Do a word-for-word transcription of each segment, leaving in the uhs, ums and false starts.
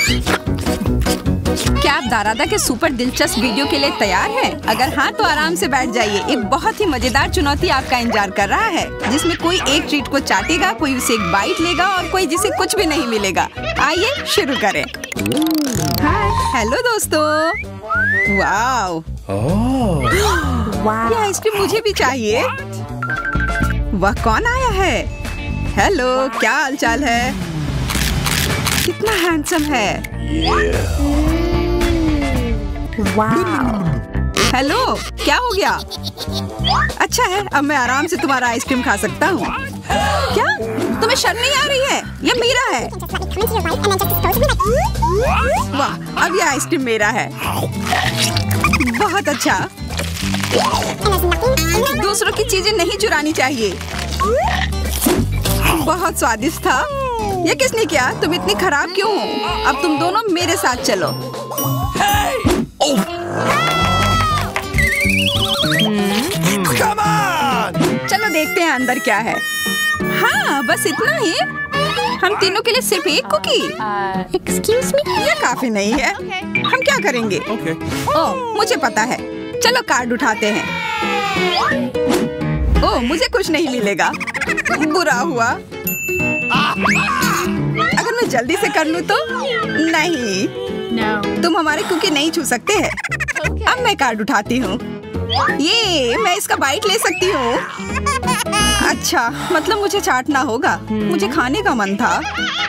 क्या आप दारादा के सुपर दिलचस्प वीडियो के लिए तैयार हैं? अगर हाँ तो आराम से बैठ जाइए। एक बहुत ही मजेदार चुनौती आपका इंतजार कर रहा है, जिसमें कोई एक ट्रीट को चाटेगा, कोई उसे एक बाइट लेगा और कोई जिसे कुछ भी नहीं मिलेगा। आइए शुरू करें। हाय, हेलो दोस्तों। वाओ, ये आइसक्रीम मुझे भी चाहिए। वह कौन आया है? हेलो, क्या हालचाल है? कितना हैंडसम है। हेलो, क्या हो गया? अच्छा है, अब मैं आराम से तुम्हारा आइसक्रीम खा सकता हूँ। क्या तुम्हें शर्म नहीं आ रही है? ये मेरा है। वाह, अब ये आइसक्रीम मेरा है। बहुत अच्छा। दूसरों की चीजें नहीं चुरानी चाहिए। बहुत स्वादिष्ट था। ये किसने किया? तुम इतनी खराब क्यों हो? अब तुम दोनों मेरे साथ चलो। Come on! चलो देखते हैं अंदर क्या है। हाँ, बस इतना ही। हम तीनों के लिए सिर्फ एक कुकी। Excuse me? ये काफी नहीं है। हम क्या करेंगे? Okay. ओह, मुझे पता है। चलो कार्ड उठाते हैं। ओह, मुझे कुछ नहीं मिलेगा। बुरा हुआ। अगर मैं जल्दी से कर लूँ तो? नहीं, No. तुम हमारे कुकी नहीं छू सकते हैं। अब मैं कार्ड उठाती हूँ। ये मैं इसका बाइट ले सकती हूँ। अच्छा, मतलब मुझे चाटना होगा। मुझे खाने का मन था।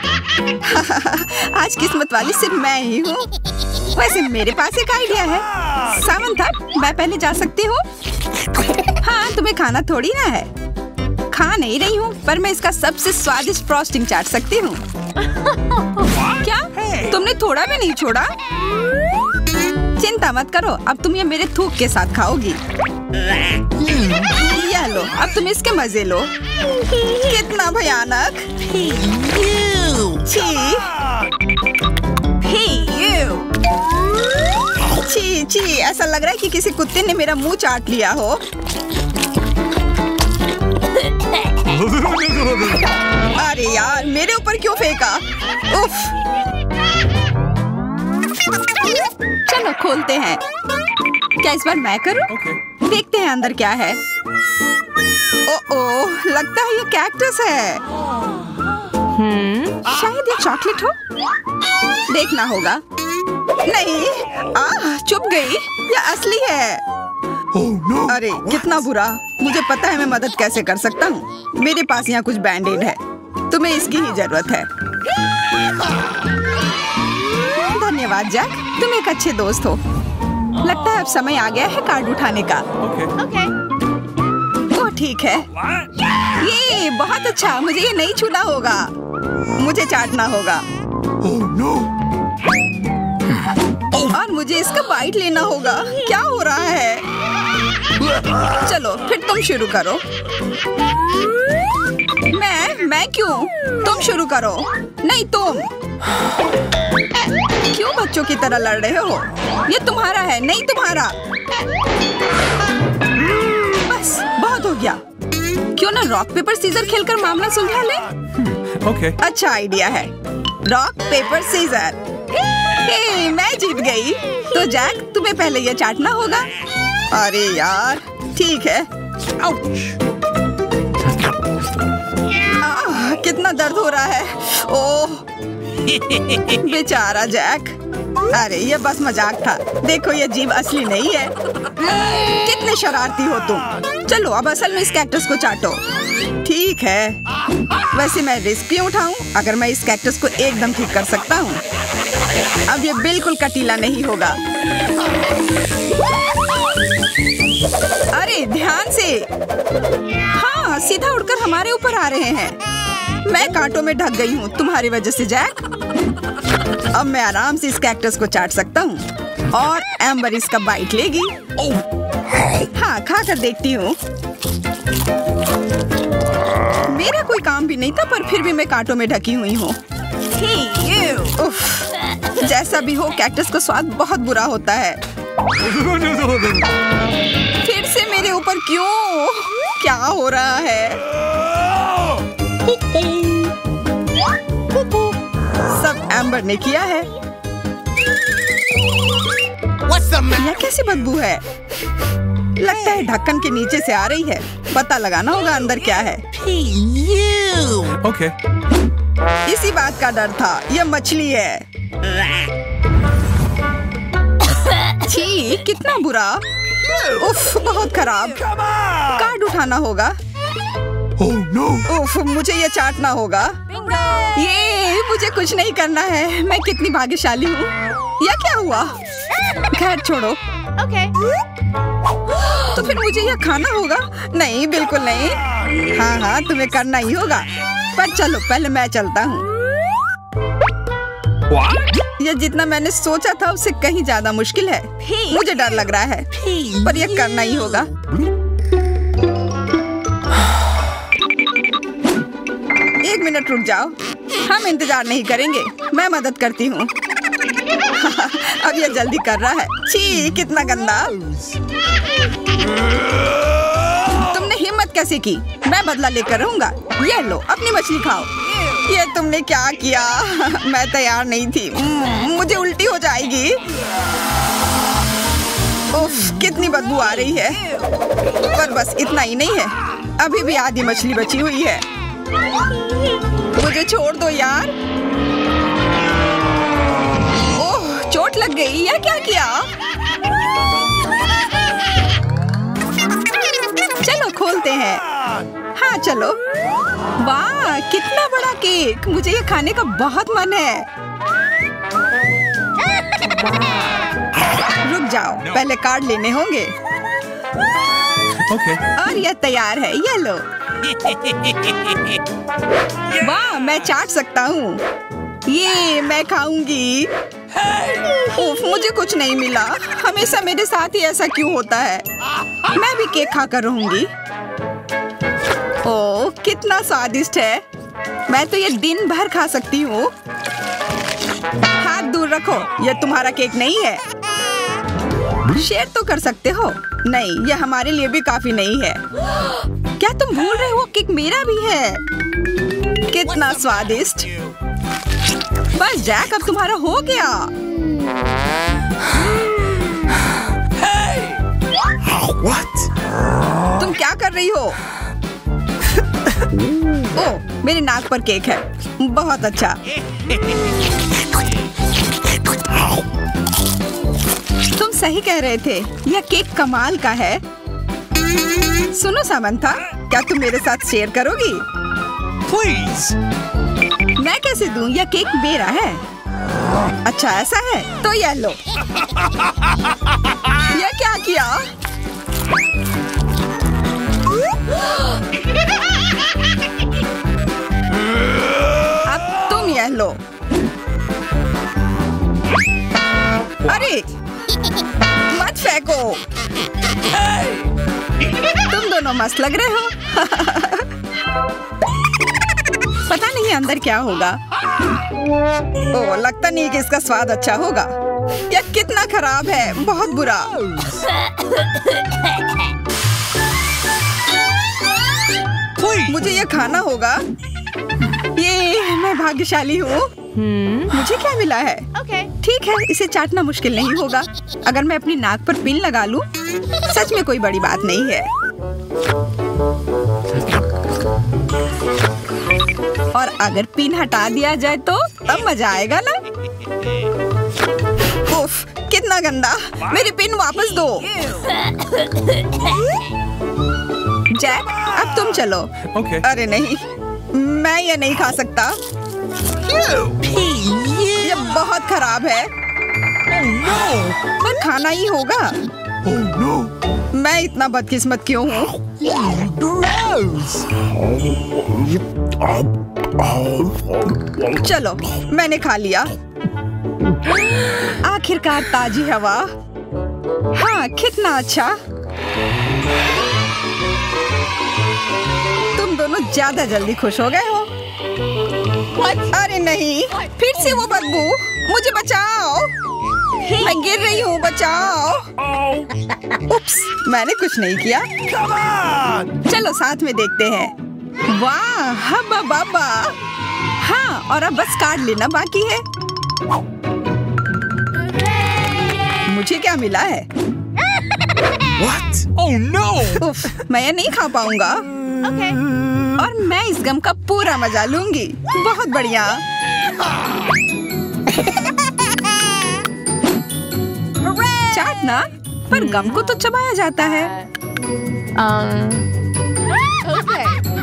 आज किस्मत वाली सिर्फ मैं ही हूँ। वैसे मेरे पास एक आइडिया है। सामंथा, मैं पहले जा सकती हूँ? हाँ, तुम्हें खाना थोड़ी ना है। खा नहीं रही हूँ, पर मैं इसका सबसे स्वादिष्ट फ्रॉस्टिंग चाट सकती हूँ। क्या? तुमने थोड़ा भी नहीं छोड़ा? चिंता मत करो, अब तुम ये मेरे थूक के साथ खाओगी। यह लो, अब तुम इसके मजे लो। कितना भयानक। छी, हे, यू। छी, छी, ऐसा लग रहा है कि किसी कुत्ते ने मेरा मुंह चाट लिया हो। अरे यार, मेरे ऊपर क्यों फेंका? उफ। चलो खोलते हैं। क्या इस बार मैं करूं? Okay. देखते हैं अंदर क्या है। ओ ओ, लगता है ये कैक्टस है। शायद ये चॉकलेट हो। देखना होगा। नहीं, आ, चुप गई। ये असली है। Oh no! अरे कितना बुरा। मुझे पता है मैं मदद कैसे कर सकता हूँ। मेरे पास यहाँ कुछ बैंडेड है। तुम्हें इसकी ही जरूरत है। धन्यवाद जैक, तुम एक अच्छे दोस्त हो। लगता है अब समय आ गया है कार्ड उठाने का। Okay. Okay. ओह ठीक है। ये बहुत अच्छा। मुझे ये नहीं छूना होगा। मुझे चाटना होगा। Oh no! और मुझे इसका बाइट लेना होगा। क्या हो रहा है? चलो फिर तुम शुरू करो। मैं मैं क्यों? तुम शुरू करो। नहीं तुम। क्यों बच्चों की तरह लड़ रहे हो? ये तुम्हारा है, नहीं तुम्हारा। बस बहुत हो गया। क्यों ना रॉक पेपर सीजर खेलकर मामला सुलझा ले? Okay. अच्छा आइडिया है। Rock paper scissor. हे, मैं जीत गई। तो जैक, तुम्हें पहले ये चाटना होगा। अरे यार, ठीक है। आह, कितना दर्द हो रहा है। ओह, बेचारा जैक। अरे ये बस मजाक था। देखो ये जीभ असली नहीं है। कितने शरारती हो तुम। चलो अब असल में इस कैक्टस को चाटो। ठीक है। वैसे मैं रिस्क क्यों उठाऊं अगर मैं इस कैक्टस को एकदम ठीक कर सकता हूँ। अब ये बिल्कुल कटीला नहीं होगा। अरे ध्यान से। हाँ, सीधा उड़कर हमारे ऊपर आ रहे हैं। मैं कांटों में ढक गई हूँ तुम्हारी वजह से जैक। अब मैं आराम से इस कैक्टस को चाट सकता हूँ और एम्बर इसका बाइट लेगी। हाँ, खा कर देखती हूँ। मेरा कोई काम भी नहीं था, पर फिर भी मैं कांटों में ढकी हुई हूँ। उफ, जैसा भी हो, कैक्टस का स्वाद बहुत बुरा होता है। फिर से मेरे ऊपर क्यों? क्या हो रहा है? सब एम्बर ने किया है। What's the matter? यह कैसी बदबू है? लगता है ढक्कन के नीचे से आ रही है। पता लगाना होगा अंदर क्या है। Okay. इसी बात का डर था। यह मछली है। छी, कितना बुरा। उफ, बहुत खराब। Come on! कार्ड उठाना होगा। Oh no! उफ, मुझे ये चाटना होगा। ये मुझे कुछ नहीं करना है। मैं कितनी भाग्यशाली हूँ। यह क्या हुआ? खैर छोड़ो। Okay. तो फिर मुझे यह खाना होगा? नहीं, बिल्कुल नहीं। हाँ हाँ, तुम्हें करना ही होगा। पर चलो, पहले मैं चलता हूँ। What? यह जितना मैंने सोचा था उससे कहीं ज्यादा मुश्किल है। मुझे डर लग रहा है, पर यह करना ही होगा। एक मिनट रुक जाओ। हम इंतजार नहीं करेंगे। मैं मदद करती हूँ। अब यह जल्दी कर रहा है। छी, कितना गंदा। तुमने हिम्मत कैसे की? मैं बदला लेकर रहूंगा। ये लो, अपनी मछली खाओ। ये तुमने क्या किया? मैं तैयार नहीं थी। मुझे उल्टी हो जाएगी। उफ, कितनी बदबू आ रही है। पर बस इतना ही नहीं है। अभी भी आधी मछली बची हुई है। मुझे छोड़ दो यार। ओह, चोट लग गई। यह क्या किया? चलो खोलते हैं। हाँ चलो। वाह, कितना बड़ा केक। मुझे ये खाने का बहुत मन है। रुक जाओ, पहले कार्ड लेने होंगे। Okay. और यह तैयार है। ये लो। वाह, मैं चाट सकता हूँ। ये मैं खाऊंगी। उफ, मुझे कुछ नहीं मिला। हमेशा मेरे साथ ही ऐसा क्यों होता है? मैं भी केक खाकर रहूंगी। ओह, कितना स्वादिष्ट है। मैं तो ये दिन भर खा सकती हूँ। हाथ दूर रखो, यह तुम्हारा केक नहीं है। शेयर तो कर सकते हो। नहीं, यह हमारे लिए भी काफी नहीं है। क्या तुम भूल रहे हो? केक मेरा भी है। कितना स्वादिष्ट। बस जैक, अब तुम्हारा हो गया। What? तुम क्या कर रही हो? ओह, मेरे नाक पर केक है। बहुत अच्छा। तुम सही कह रहे थे। यह केक कमाल का है। सुनो सामंथा, क्या तुम मेरे साथ शेयर करोगी? Please. मैं कैसे दूं? यह केक मेरा है। अच्छा ऐसा है, तो यह लो। यह क्या किया? अब तुम यह लो। अरे मत फेंको। तुम दोनों मस्त लग रहे हो। पता नहीं अंदर क्या होगा। ओह, लगता नहीं कि इसका स्वाद अच्छा होगा। यह कितना खराब है, बहुत बुरा। मुझे यह खाना होगा। ये मैं भाग्यशाली हूँ। मुझे क्या मिला है? Okay. ठीक है, इसे चाटना मुश्किल नहीं होगा। अगर मैं अपनी नाक पर पिन लगा लूं, सच में कोई बड़ी बात नहीं है। और अगर पिन हटा दिया जाए तो तब मजा आएगा ना? उफ, कितना गंदा। मेरी पिन वापस दो। जैक, अब तुम चलो। Okay. अरे नहीं, मैं ये नहीं खा सकता। ये बहुत खराब है। पर खाना ही होगा। Oh no! मैं इतना बदकिस्मत क्यों हूँ? चलो, मैंने खा लिया। आखिरकार ताजी हवा। हाँ, कितना अच्छा। तुम दोनों ज्यादा जल्दी खुश हो गए हो। अरे नहीं, फिर से वो बदबू। मुझे बचाओ, मैं गिर रही हूँ। बचाओ। उप्स, मैंने कुछ नहीं किया। Come on! चलो साथ में देखते हैं। वाह, हब्बा बाबा। हाँ, और अब बस कार्ड लेना बाकी है। मुझे क्या मिला है? What? Oh no! उफ, मैं ये नहीं खा पाऊंगा। Okay. और मैं इस गम का पूरा मजा लूंगी। बहुत बढ़िया। चाटना, पर गम को तो चबाया जाता है। Um. Okay.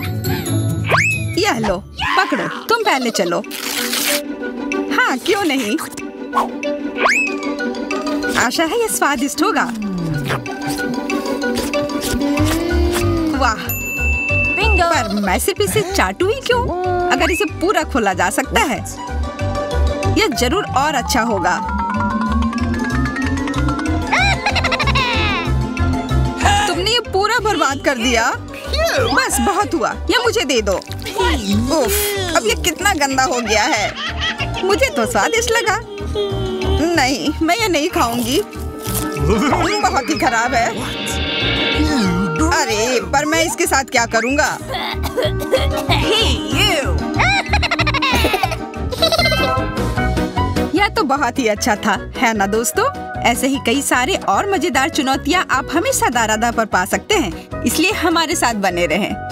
यह लो, पकड़ो, तुम पहले चलो। हाँ, क्यों नहीं? आशा है ये स्वादिष्ट होगा। वाह, Bingo. पर मैं सिर्फ इसे चाटू ही क्यों? अगर इसे पूरा खोला जा सकता है, यह जरूर और अच्छा होगा। तुमने ये पूरा बर्बाद कर दिया। बस बहुत हुआ, ये मुझे दे दो। उफ, अब ये कितना गंदा हो गया है। मुझे तो स्वादिष्ट लगा। नहीं, मैं ये नहीं खाऊंगी। बहुत ही खराब है। अरे, पर मैं इसके साथ क्या करूंगा? यह तो बहुत ही अच्छा था, है ना दोस्तों? ऐसे ही कई सारे और मजेदार चुनौतियाँ आप हमेशा दारादा पर पा सकते हैं, इसलिए हमारे साथ बने रहें।